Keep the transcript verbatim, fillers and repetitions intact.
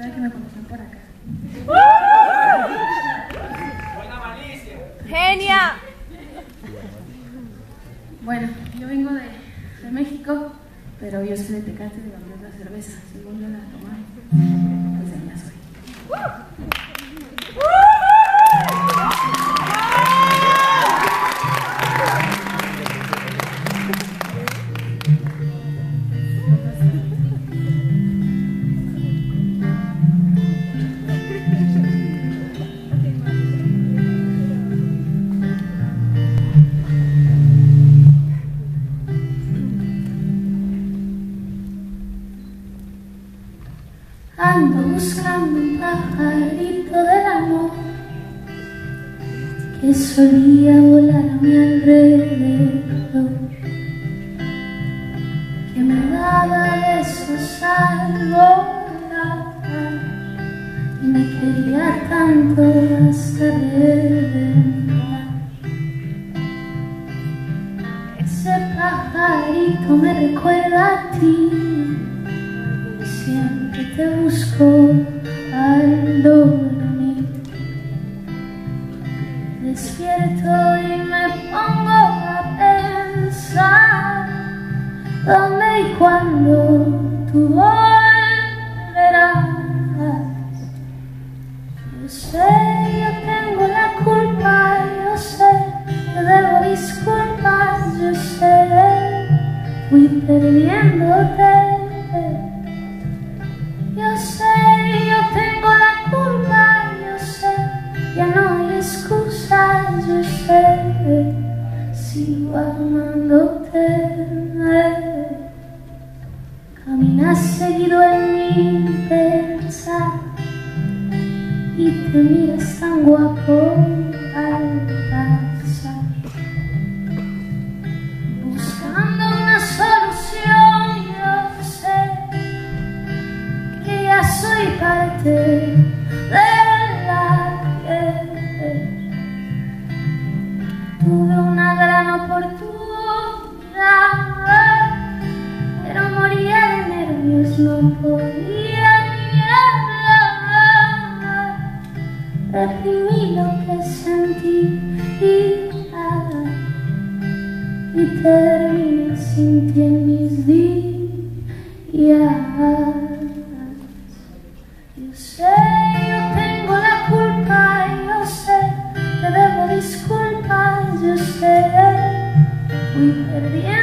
ya que me conocen por acá. Buena malicia. ¡Genia! Bueno, yo vengo de, de México, pero yo soy de Tecate, de la cerveza. Según yo la tomé, pues de allá soy. Ando buscando un pajarito del amor que solía volar a mi alrededor, que me daba besos al volar y me quería tanto hasta reventar. Ese pajarito me recuerda a ti, siempre te busco al dormir. Despierto y me pongo a pensar dónde y cuándo tú volverás. Yo sé, yo tengo la culpa, yo sé, yo debo disculpas, yo sé, fui perdiéndote. Yo sé, yo tengo la culpa, yo sé, ya no hay excusas, yo sé, sigo amándote. Caminas seguido en mi pensar y te miras tan guapo al pasar, buscando una solución. Yo sé que ya soy parte de la que tuve una gran oportunidad, pero moría de nervios, no podía ni hablar. Reprimí lo que sentí y terminé sin ti en mis días. Yo sé, yo tengo la culpa, yo sé, te debo disculpas, yo sé, fui perdiendo.